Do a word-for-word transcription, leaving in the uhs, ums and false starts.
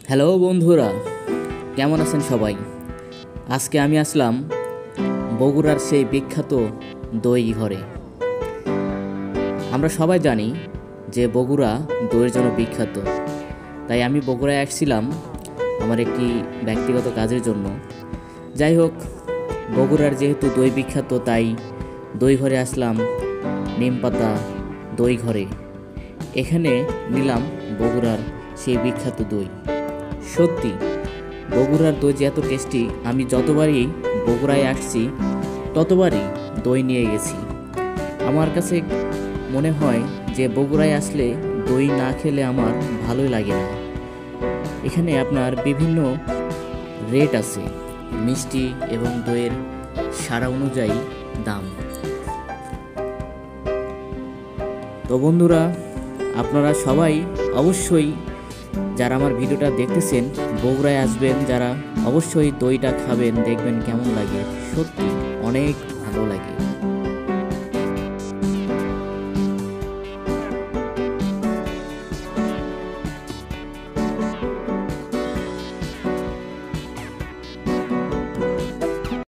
Hello বন্ধুরা, কেমন আছেন সবাই? আজকে আমি আসলাম বগুড়ার সেই বিখ্যাত দই ঘরে। আমরা সবাই জানি যে বগুড়া দইয়ের জন্য বিখ্যাত, তাই আমি বগুড়ায় আসছিলাম আমার একটি ব্যক্তিগত কাজের জন্য। যাই হোক, বগুড়ার যেহেতু দই বিখ্যাত, তাই দই ঘরে আসলাম, নিমপাতা দই ঘরে। এখানে নিলাম বগুড়ার সেই বিখ্যাত দই। সত্যি বগুড়ার দই যে এত টেস্টি, আমি যতবারই বগুড়ায় আসছি ততবারই দই নিয়ে গেছি। আমার কাছে মনে হয় যে বগুড়ায় আসলে দই না খেলে আমার ভালোই লাগে না। এখানে আপনার বিভিন্ন রেট আছে, মিষ্টি এবং দইয়ের সারা অনুযায়ী দাম। তো বন্ধুরা, আপনারা সবাই অবশ্যই যারা আমার ভিডিওটা দেখতেছেন বগুড়ায় আসবেন, যারা অবশ্যই দইটা খাবেন, দেখবেন কেমন লাগে। সত্যি অনেক ভালো লাগে।